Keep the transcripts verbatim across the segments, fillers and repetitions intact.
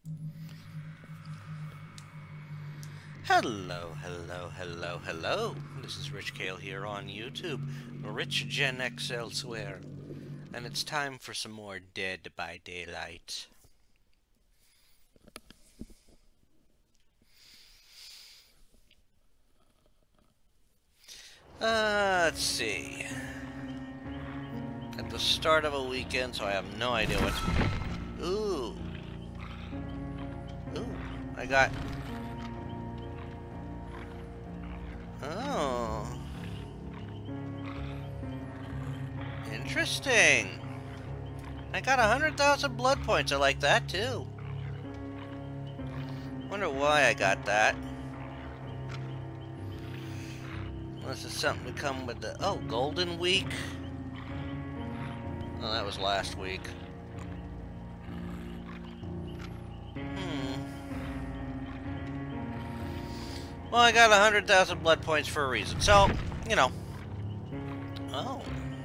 Hello, hello, hello, hello. This is RichGenX here on YouTube, RichGenX elsewhere, and it's time for some more Dead by Daylight. Uh, let's see. At the start of a weekend, so I have no idea what's... Ooh. Ooh, I got... Oh. Interesting. I got a hundred thousand blood points. I like that too. Wonder why I got that. Unless it's something to come with the... Oh, Golden Week? Oh, that was last week. Well, I got a hundred thousand blood points for a reason, so, you know. Oh.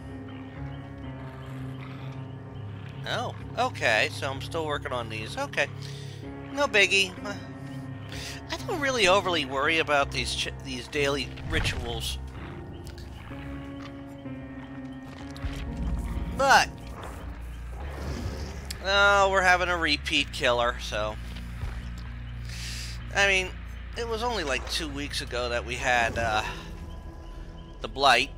Oh, okay, so I'm still working on these. Okay. No biggie. I don't really overly worry about these ch these daily rituals. But, oh, we're having a repeat killer, so. I mean... It was only like two weeks ago that we had uh, the blight.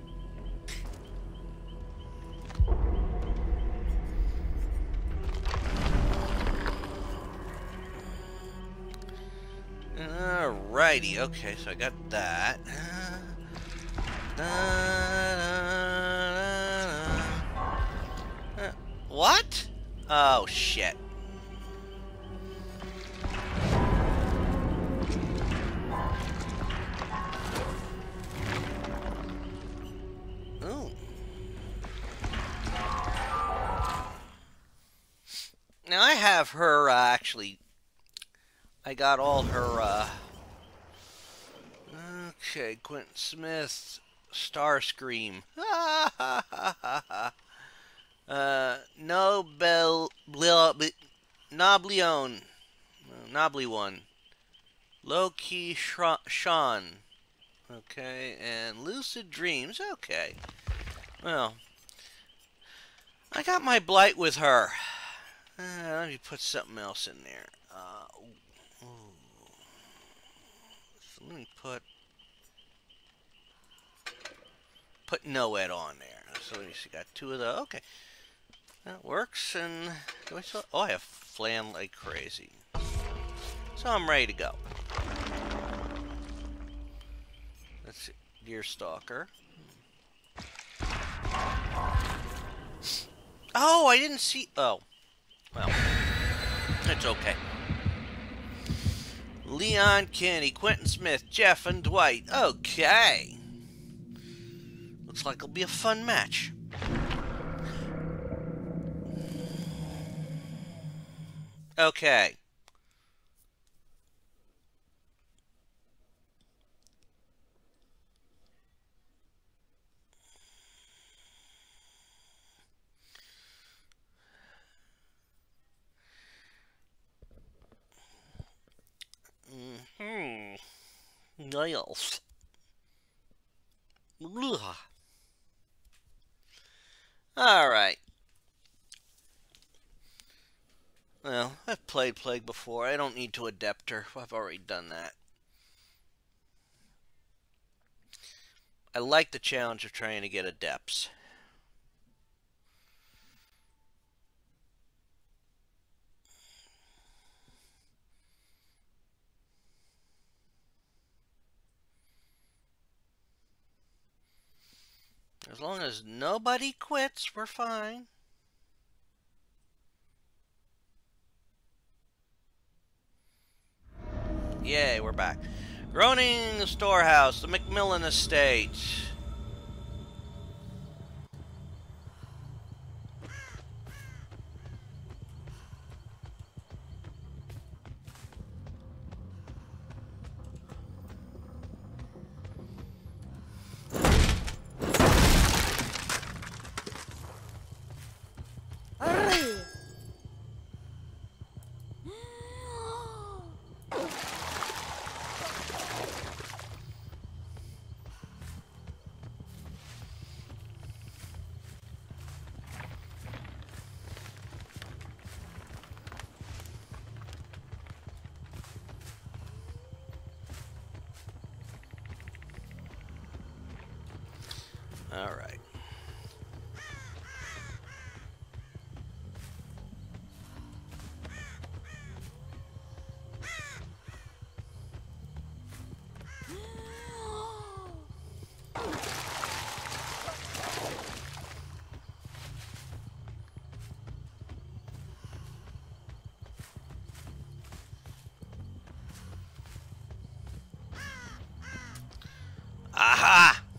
Alrighty, okay, so I got that. Uh, what? Oh, shit. Now I have her, uh, actually, I got all her, uh, okay, Quentin Smith, Starscream, uh, Nobel, Noblion, Nobly one, LowKeyyyShon, okay, and Lucid Dreams, okay, well, I got my blight with her. Uh, let me put something else in there. Uh, ooh, ooh. So let me put put Noed on there. So let me see. Got two of those. Okay, that works. And do I still? Oh, I have flan like crazy. So I'm ready to go. Let's see. Deerstalker. Oh, I didn't see. Oh. Well, it's okay. Leon, Kenny, Quentin Smith, Jeff, and Dwight. Okay. Looks like it'll be a fun match. Okay. Hmm. Nails. Alright. Well, I've played Plague before. I don't need to Adept her. I've already done that. I like the challenge of trying to get Adepts. As long as nobody quits, we're fine. Yay, we're back. Groaning Storehouse, the Macmillan Estate. All right. Aha!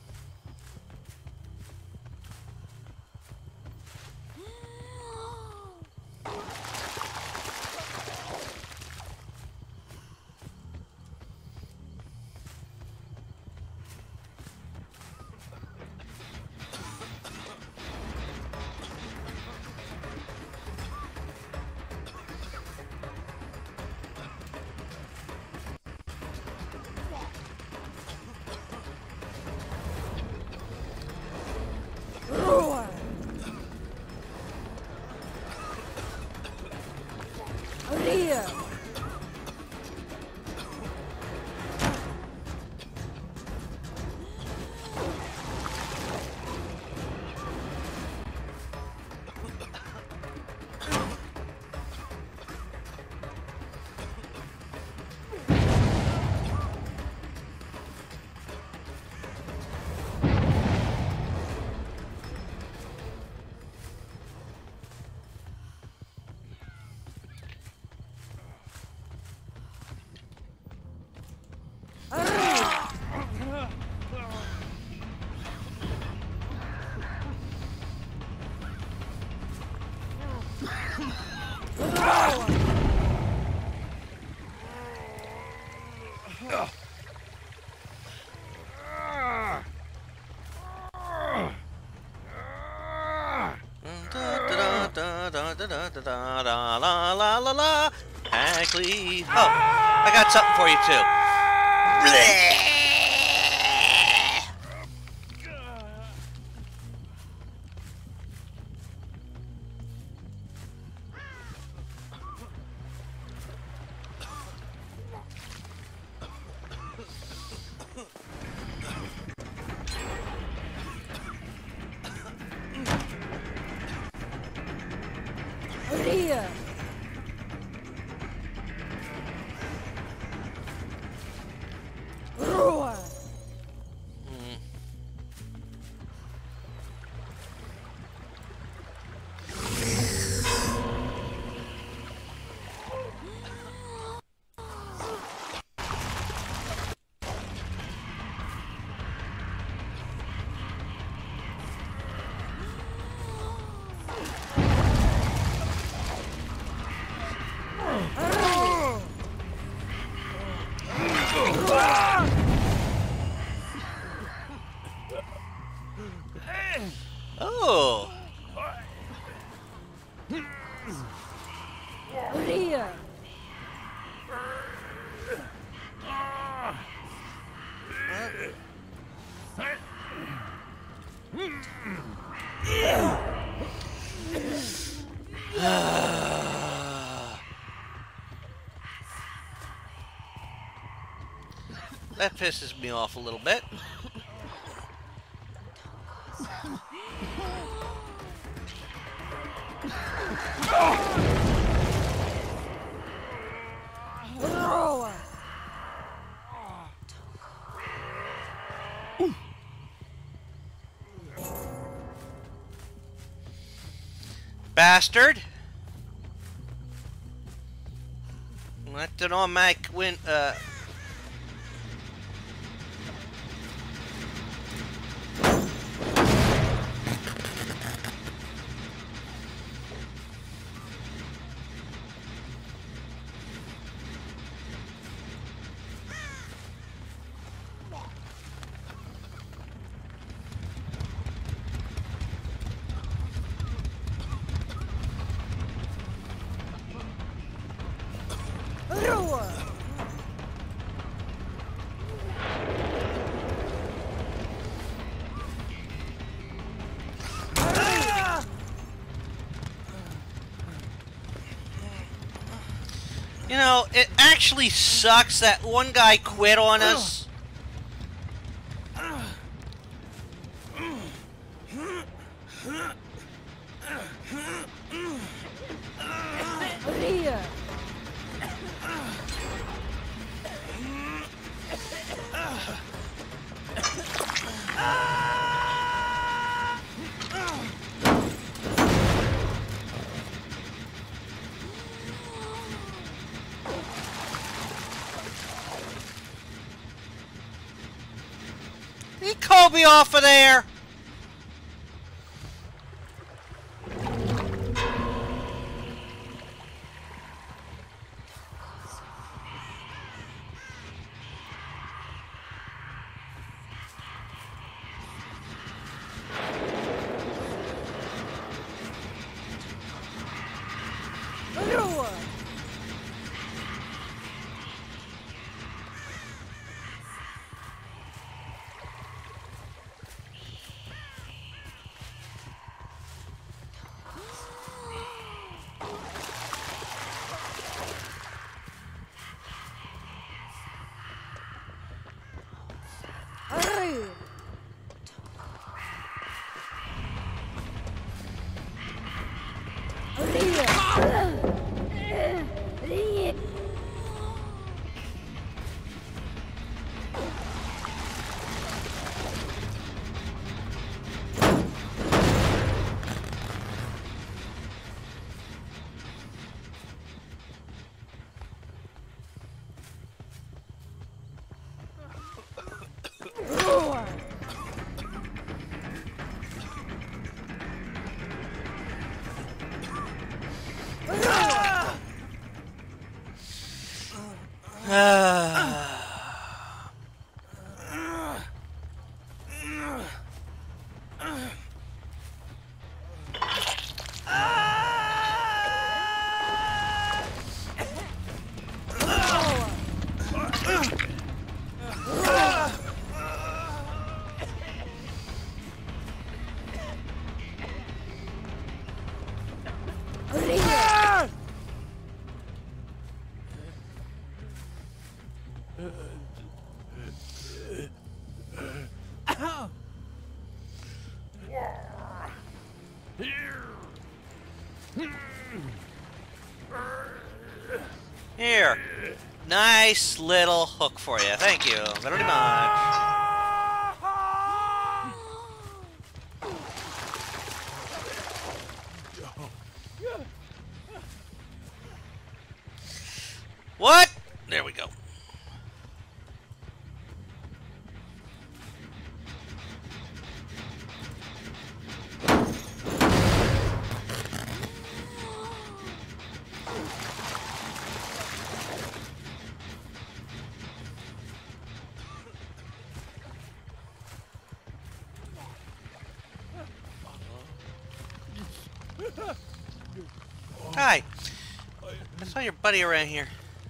Da, da, da, da, da, la, la, la, la. Actually, oh, I got something for you too. Oh. That pisses me off a little bit. Bastard! That did all my win. Uh. You know, it actually sucks that one guy quit on us. Get Kobe off of there! Here. Nice little hook for you. Thank you very much. What? There we go. Hi. I saw your buddy around here.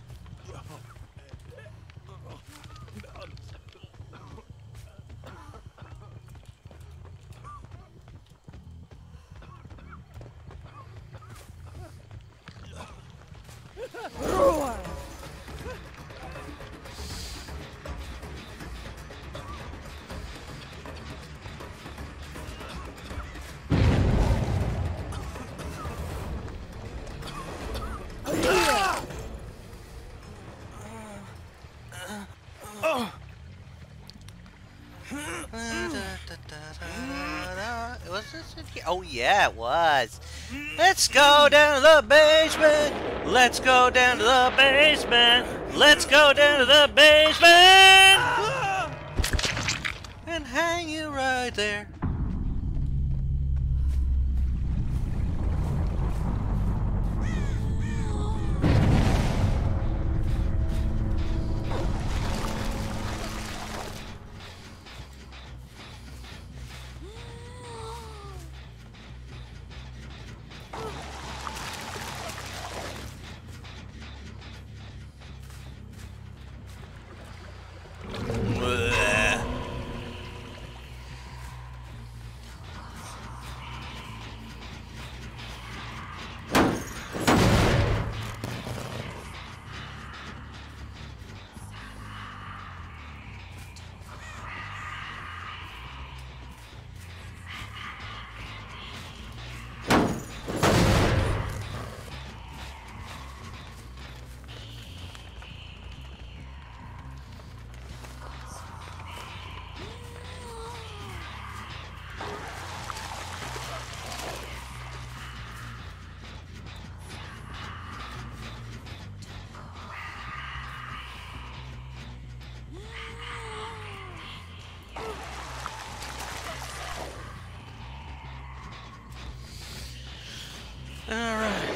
Was this in here? Oh yeah, it was. Let's go down to the basement. Let's go down to the basement. Let's go down to the basement. And hang you right there. Alright.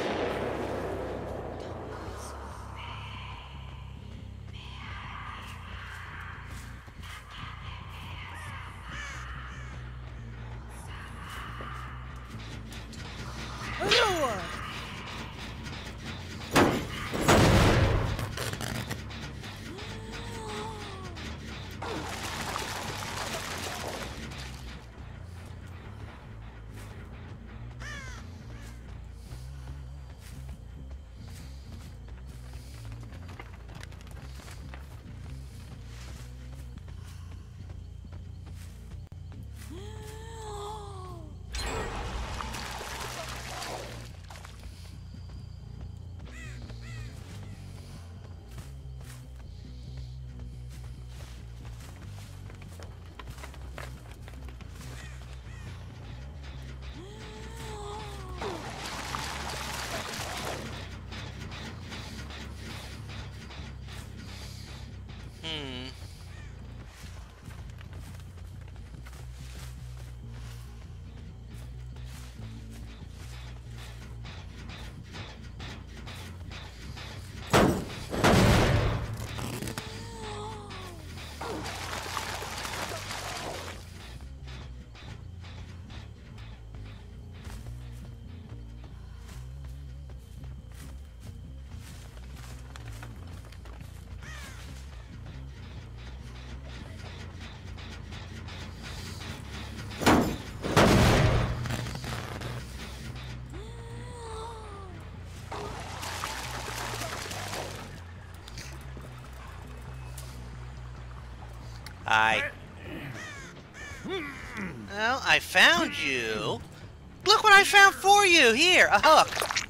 Hmm. I... Well, I found you. Look what I found for you! Here, a hook.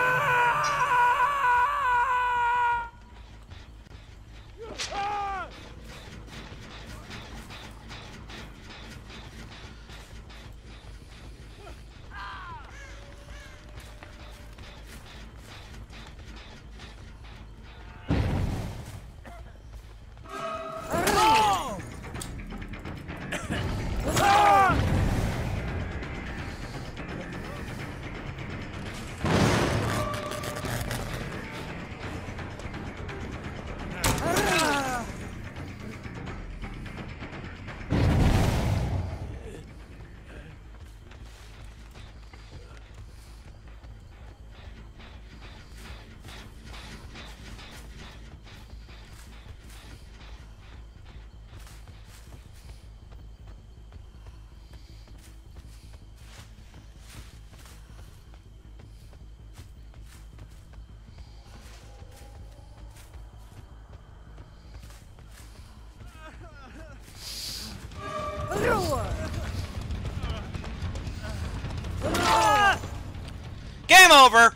Game over!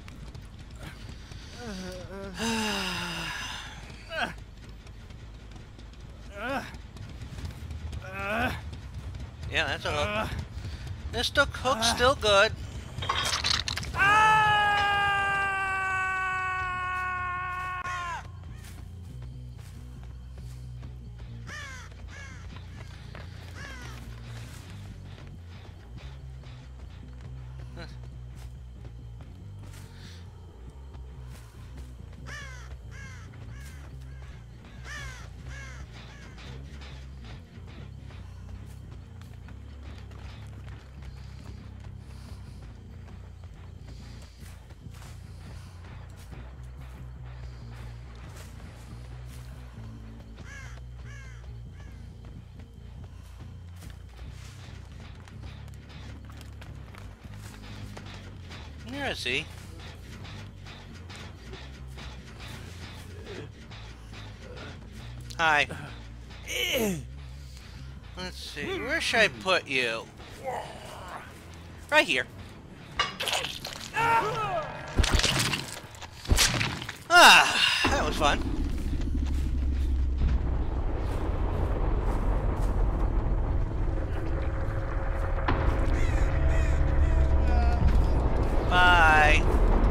Yeah, that's a hook. This hook's still good. Here, I see. Hi. Let's see. Where should I put you? Right here. Ah, that was fun. Bye.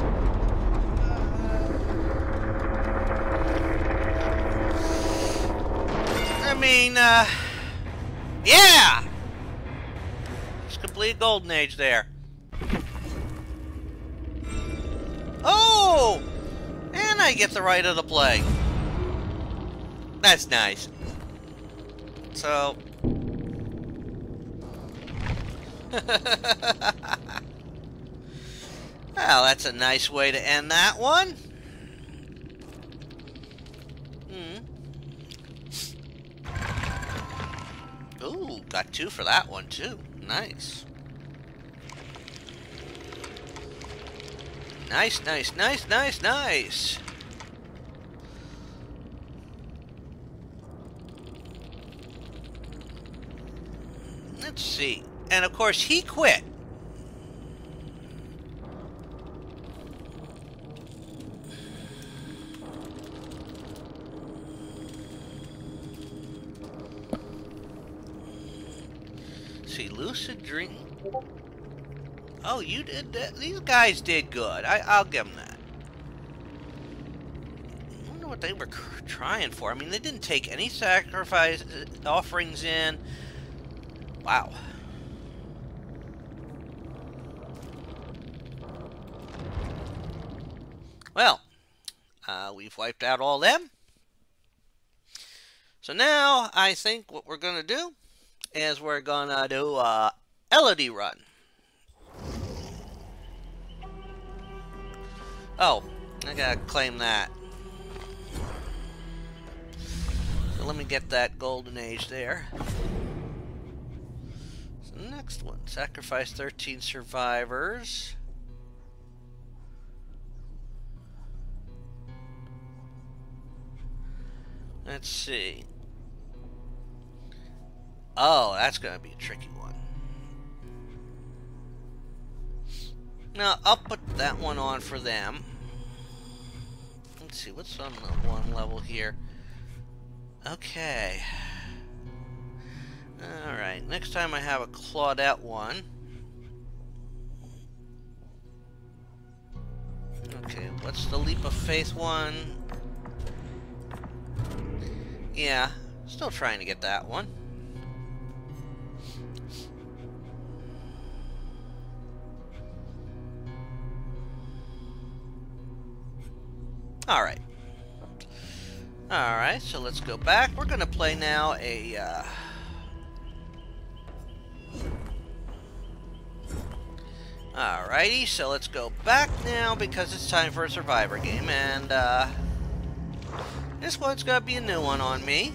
I mean, uh, yeah! It's complete golden age there. I get the right of the play. That's nice. So... well, that's a nice way to end that one. Hmm. Ooh, got two for that one, too. Nice. Nice, nice, nice, nice, nice. Let's see. And of course, he quit. See, lucid dream. Oh, you did that. These guys did good. I, I'll give them that. I wonder what they were trying for. I mean, they didn't take any sacrifice offerings in. Wow. Well, uh, we've wiped out all them. So now, I think what we're going to do is we're going to do a Elodie run. Oh, I got to claim that. So let me get that golden age there. So the next one, sacrifice thirteen survivors. Let's see. Oh, that's going to be a tricky one. Now, I'll put that one on for them. Let's see, what's on the one level here? Okay. Alright, next time I have a Claudette one. Okay, what's the Leap of Faith one? Yeah, still trying to get that one. Alright. Alright, so let's go back. We're going to play now a... Uh... Alrighty, so let's go back now because it's time for a Survivor game. And, uh... this one's going to be a new one on me.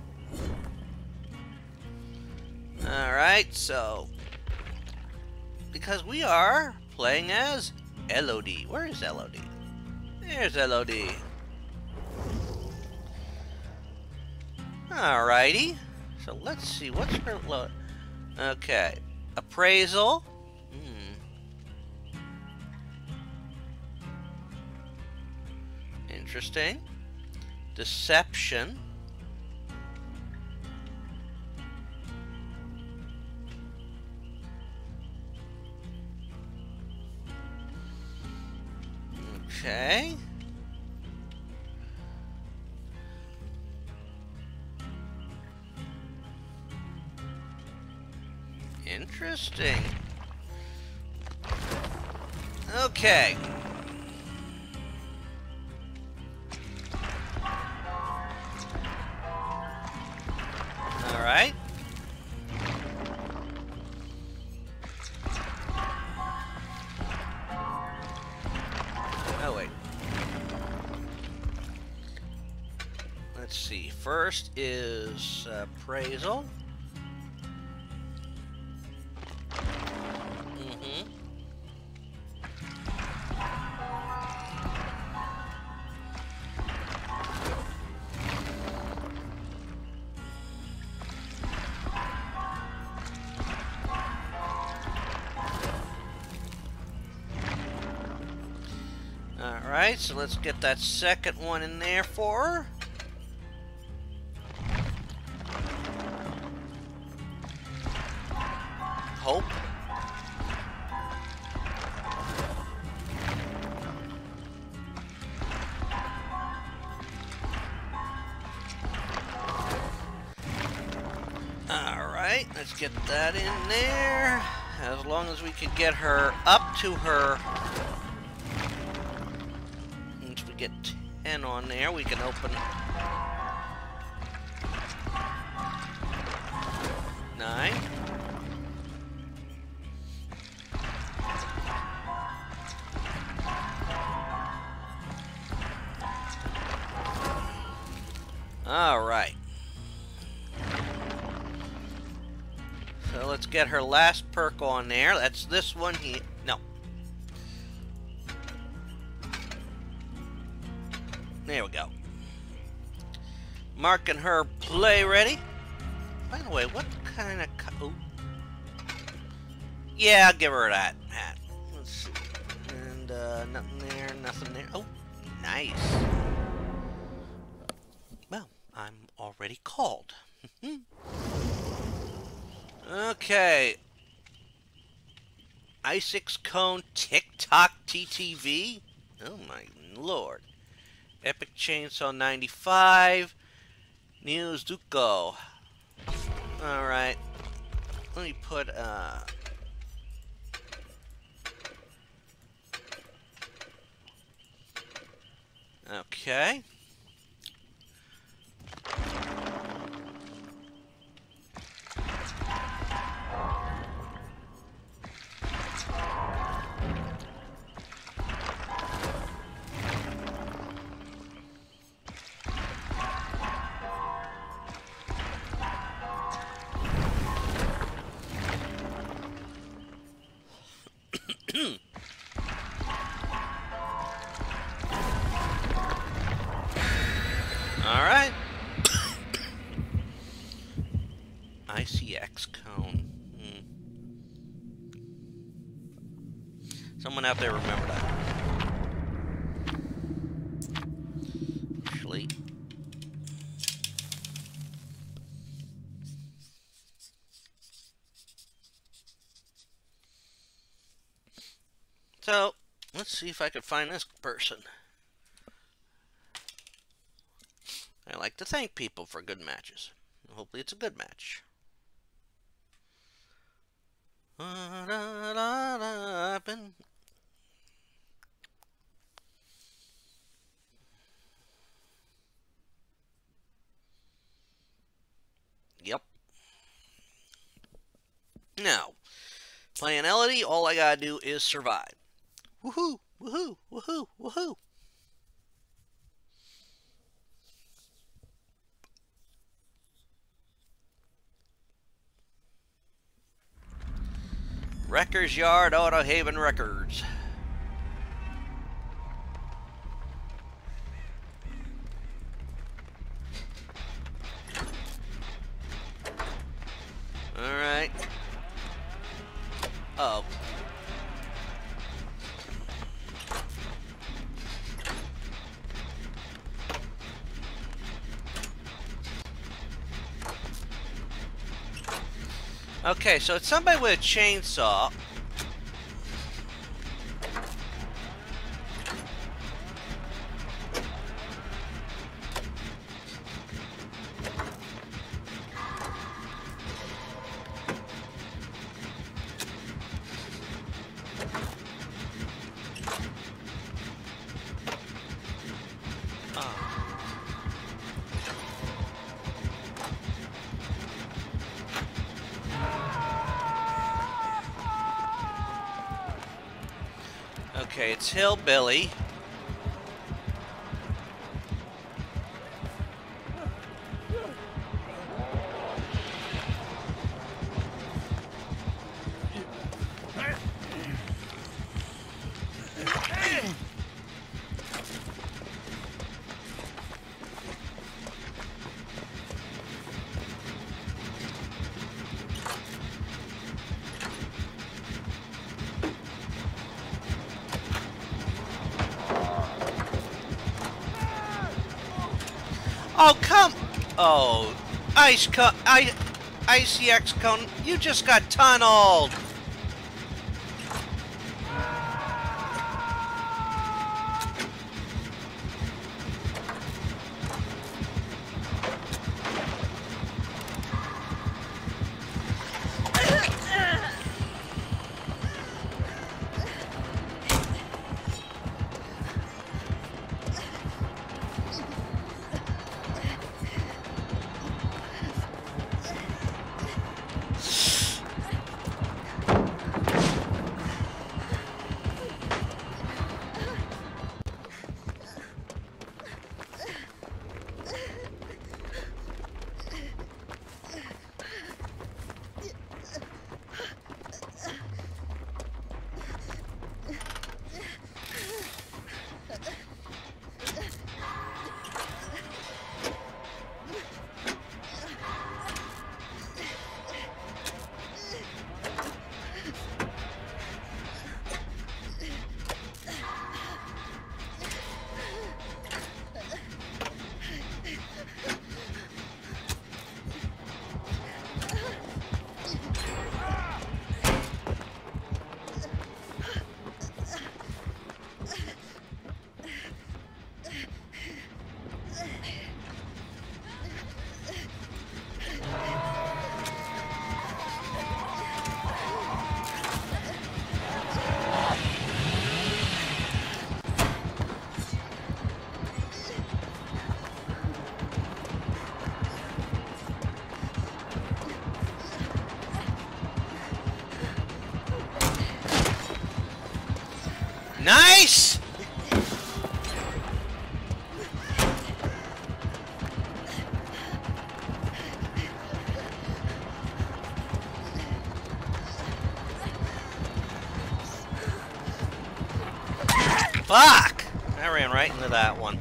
Alright, so... because we are playing as Elodie. Where is Elodie? There's Elodie. Alrighty. So let's see. What's her load? Okay. Appraisal. Hmm. Interesting. Deception. Okay. Interesting. Okay. All right. Oh, wait. Let's see. First is uh, appraisal. Mm-hmm. Alright, so let's get that second one in there for her. Hope. Alright, let's get that in there. As long as we could get her up to her... once we get And on there, we can open... Nine. All right. So let's get her last perk on there. That's this one here. No. There we go. Marking her play ready. By the way, what kind of... Oh. Yeah, I'll give her that hat. Let's see. And uh, nothing there, nothing there. Oh, nice. Well, I'm already called. Okay. Isaacs Cone TikTok T T V. Oh my lord. Epic Chainsaw ninety-five. Neo Zuko. Alright. Let me put, uh... okay. Alright. I C X Cone. Hmm. Someone out there remember that. Actually. So, let's see if I can find this person. I like to thank people for good matches. Hopefully it's a good match. Yep. Now, playing Elodie, all I gotta do is survive. Woohoo! Woohoo! Woohoo! Woohoo! Wrecker's Yard, Autohaven Records. Alright. Uh oh. Okay, so it's somebody with a chainsaw. Okay, it's Hillbilly. Oh, come! Oh, Ice Cone, I, I C X Cone, you just got tunneled! Nice! Fuck! I ran right into that one.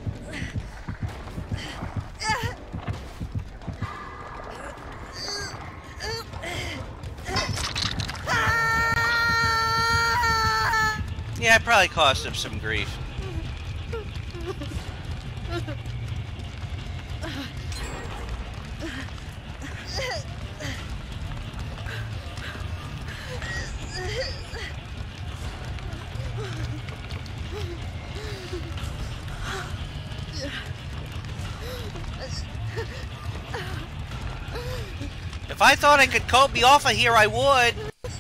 Yeah, I probably caused him some grief. If I thought I could cope me off of here, I would.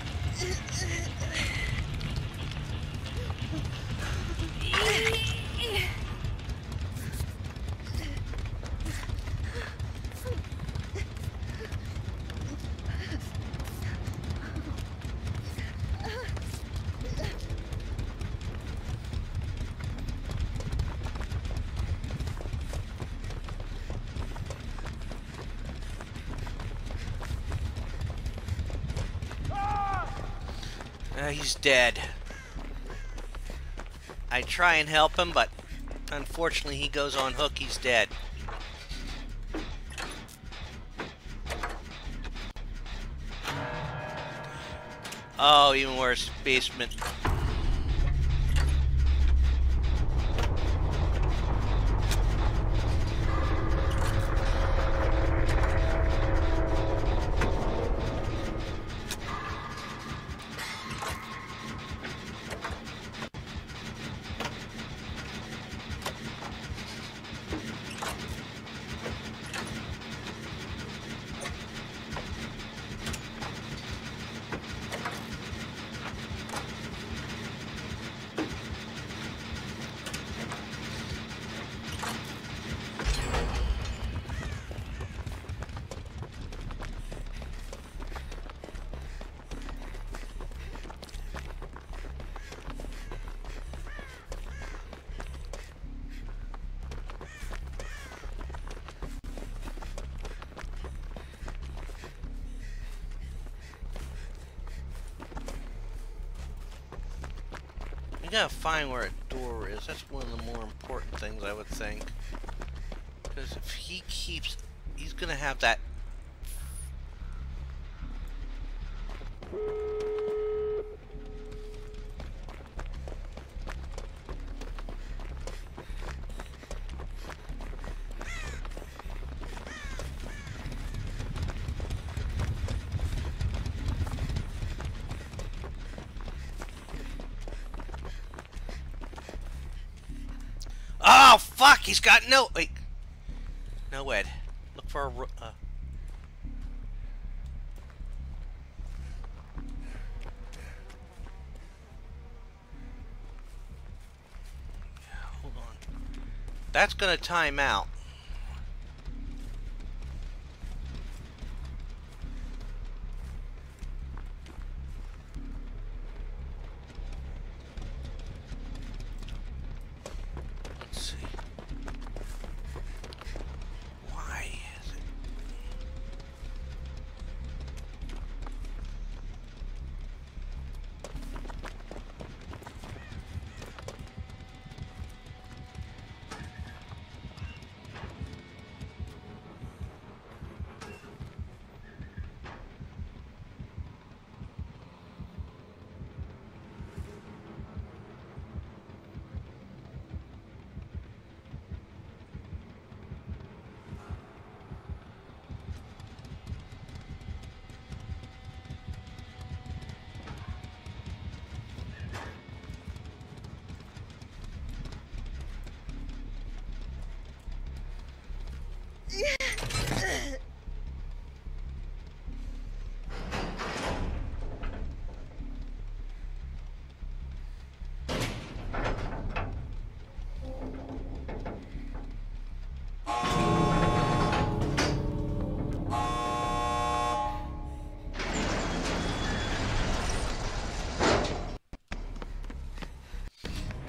Uh, he's dead. I try and help him, but unfortunately he goes on hook, he's dead. Oh, even worse, basement. You gotta find where a door is. That's one of the more important things, I would think. Because if he keeps... he's gonna have that... Oh, fuck! He's got no... Wait. No, Ed. Look for a... Uh... Hold on. That's gonna time out.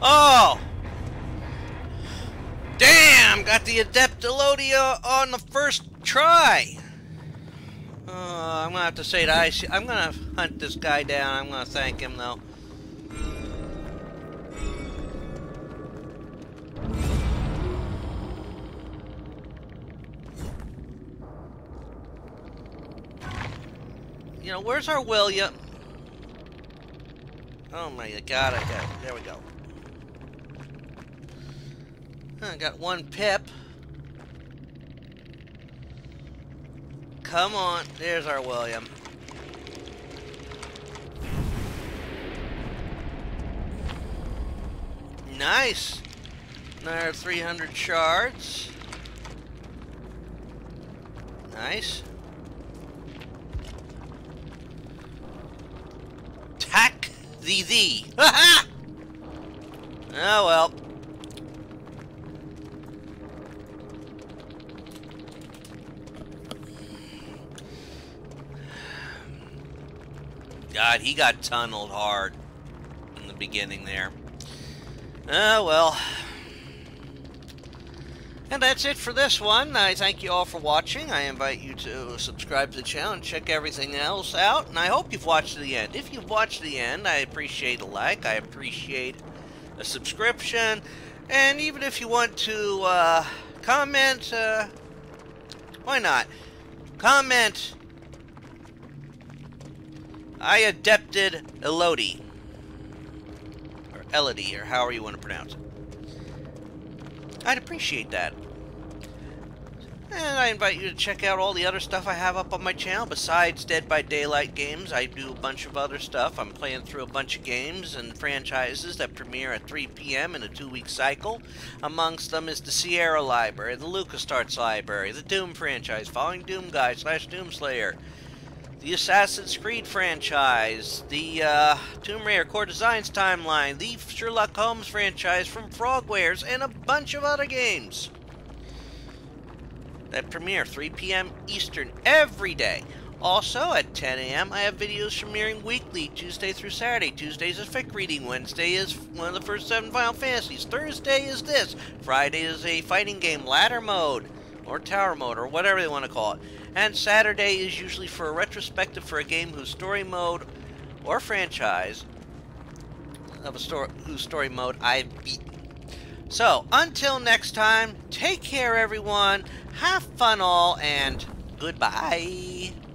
Oh! Damn! Got the Adept on the first try! Uh, I'm gonna have to say that I see, I'm gonna hunt this guy down. I'm gonna thank him, though. You know, where's our William? Oh my god, I got it. There we go. I got one pip. Come on, there's our William. Nice. Another three hundred shards. Nice. TacTheThe. Ha Oh well. God, he got tunneled hard in the beginning there. Oh well. And that's it for this one. I thank you all for watching. I invite you to subscribe to the channel and check everything else out. And I hope you've watched to the end. If you've watched to the end, I appreciate a like. I appreciate a subscription. And even if you want to uh, comment, uh, why not? Comment, I adepted Elodie. Or Elodie, or however you want to pronounce it. I'd appreciate that. And I invite you to check out all the other stuff I have up on my channel. Besides Dead by Daylight games, I do a bunch of other stuff. I'm playing through a bunch of games and franchises that premiere at three P M in a two-week cycle. Amongst them is the Sierra Library, the LucasArts Library, the Doom franchise, Following Doom Guy slash Doomslayer, the Assassin's Creed franchise, the uh, Tomb Raider Core Designs timeline, the Sherlock Holmes franchise from Frogwares, and a bunch of other games that premiere three P M Eastern every day. Also, at ten A M, I have videos premiering weekly, Tuesday through Saturday. Tuesdays is fic reading. Wednesday is one of the first seven Final Fantasies. Thursday is this. Friday is a fighting game, ladder mode, or tower mode, or whatever they want to call it. And Saturday is usually for a retrospective for a game whose story mode or franchise of a story whose story mode I've beaten. So, until next time, take care everyone, have fun all, and goodbye.